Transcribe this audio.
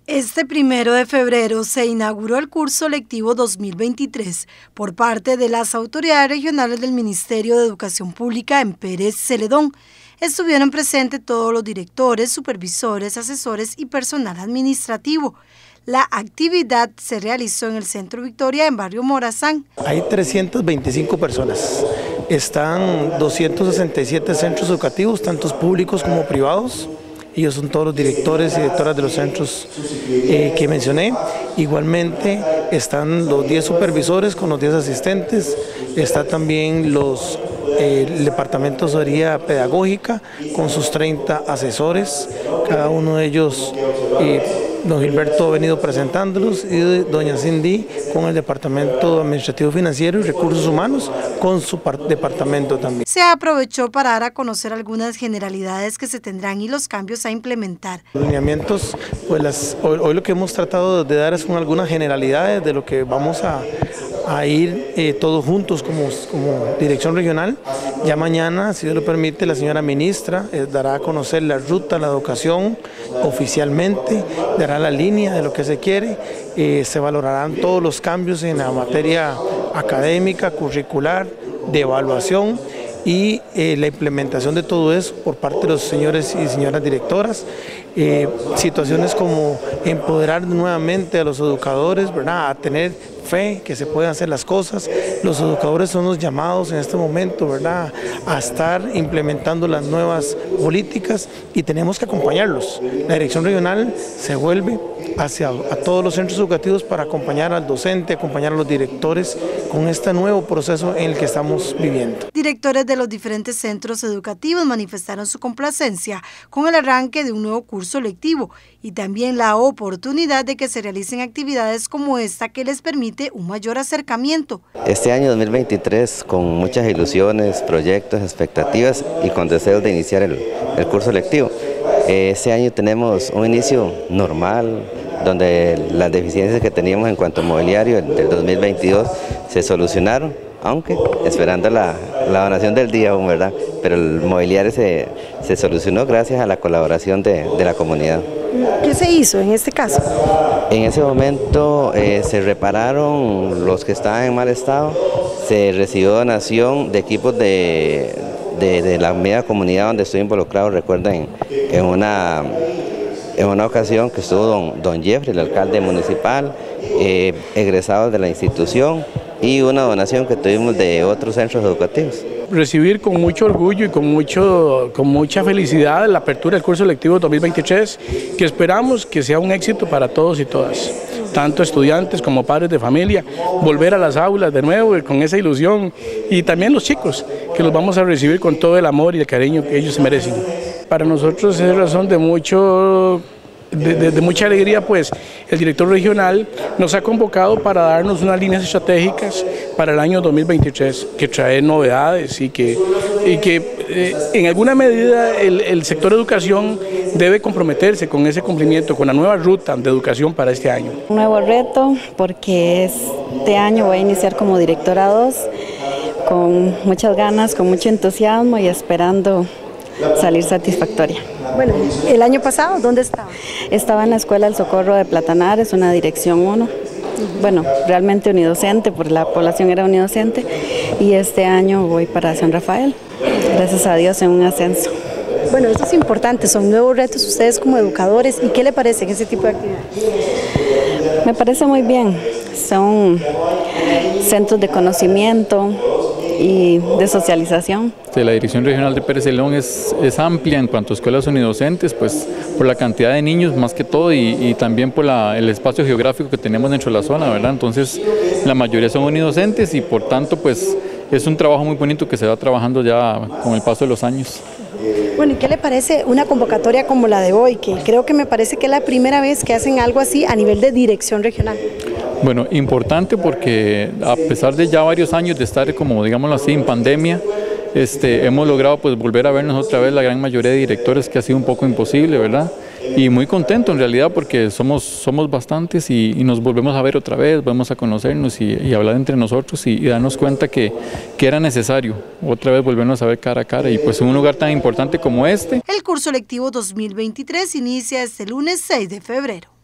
Este 1 de febrero se inauguró el curso lectivo 2023 por parte de las autoridades regionales del Ministerio de Educación Pública en Pérez Celedón. Estuvieron presentes todos los directores, supervisores, asesores y personal administrativo. La actividad se realizó en el Centro Victoria en Barrio Morazán. Hay 325 personas. Están 267 centros educativos, tanto públicos como privados. Ellos son todos los directores y directoras de los centros que mencioné. Igualmente están los 10 supervisores con los 10 asistentes. Está también el Departamento de Asesoría Pedagógica con sus 30 asesores. Cada uno de ellos, don Gilberto ha venido presentándolos, y doña Cindy con el Departamento Administrativo Financiero y Recursos Humanos con su departamento también. Se aprovechó para dar a conocer algunas generalidades que se tendrán y los cambios a implementar. Los lineamientos, pues hoy lo que hemos tratado de dar son algunas generalidades de lo que vamos a ir todos juntos como dirección regional. Ya mañana, si Dios lo permite, la señora ministra dará a conocer la ruta, la educación oficialmente, dará la línea de lo que se quiere, se valorarán todos los cambios en la materia académica, curricular, de evaluación y la implementación de todo eso por parte de los señores y señoras directoras. Situaciones como empoderar nuevamente a los educadores, ¿verdad?, a tener fe que se pueden hacer las cosas. Los educadores son los llamados en este momento, ¿verdad?, a estar implementando las nuevas políticas y tenemos que acompañarlos. La dirección regional se vuelve a todos los centros educativos para acompañar al docente, acompañar a los directores con este nuevo proceso en el que estamos viviendo. Directores de los diferentes centros educativos manifestaron su complacencia con el arranque de un nuevo curso lectivo y también la oportunidad de que se realicen actividades como esta que les permite un mayor acercamiento. Este año 2023 con muchas ilusiones, proyectos, expectativas y con deseos de iniciar el curso lectivo. Este año tenemos un inicio normal, donde las deficiencias que teníamos en cuanto al mobiliario del 2022 se solucionaron, aunque esperando la donación del día aún, ¿verdad? Pero el mobiliario se solucionó gracias a la colaboración de la comunidad. ¿Qué se hizo en este caso? En ese momento se repararon los que estaban en mal estado, se recibió donación de equipos de la media comunidad donde estoy involucrado. Recuerden en una ocasión que estuvo don Jeffrey, el alcalde municipal, egresados de la institución y una donación que tuvimos de otros centros educativos. Recibir con mucho orgullo y con mucha felicidad la apertura del curso lectivo 2023, que esperamos que sea un éxito para todos y todas, tanto estudiantes como padres de familia, volver a las aulas de nuevo con esa ilusión, y también los chicos, que los vamos a recibir con todo el amor y el cariño que ellos se merecen. Para nosotros es razón de mucha alegría, pues el director regional nos ha convocado para darnos unas líneas estratégicas para el año 2023 que trae novedades y que en alguna medida el sector educación debe comprometerse con ese cumplimiento, con la nueva ruta de educación para este año. Un nuevo reto porque este año voy a iniciar como directora 2 con muchas ganas, con mucho entusiasmo y esperando salir satisfactoria. Bueno, el año pasado, ¿dónde estaba? Estaba en la Escuela del Socorro de Platanares, una dirección 1. Bueno, realmente unidocente, porque la población era unidocente, y este año voy para San Rafael, gracias a Dios en un ascenso. Bueno, esto es importante, son nuevos retos ustedes como educadores, ¿y qué le parece ese tipo de actividades? Me parece muy bien, son centros de conocimiento y de socialización. La Dirección Regional de Pérez Celedón es amplia en cuanto a escuelas unidocentes, pues por la cantidad de niños más que todo y también por el espacio geográfico que tenemos dentro de la zona, ¿verdad? Entonces la mayoría son unidocentes y por tanto pues es un trabajo muy bonito que se va trabajando ya con el paso de los años. Bueno, ¿y qué le parece una convocatoria como la de hoy? Que creo que me parece que es la primera vez que hacen algo así a nivel de dirección regional. Bueno, importante porque a pesar de ya varios años de estar, como digámoslo así, en pandemia, hemos logrado pues volver a vernos otra vez la gran mayoría de directores, que ha sido un poco imposible, ¿verdad? Y muy contento en realidad porque somos bastantes y nos volvemos a ver otra vez, vamos a conocernos y hablar entre nosotros y darnos cuenta que era necesario otra vez volvernos a ver cara a cara y pues en un lugar tan importante como este. El curso lectivo 2023 inicia este lunes 6 de febrero.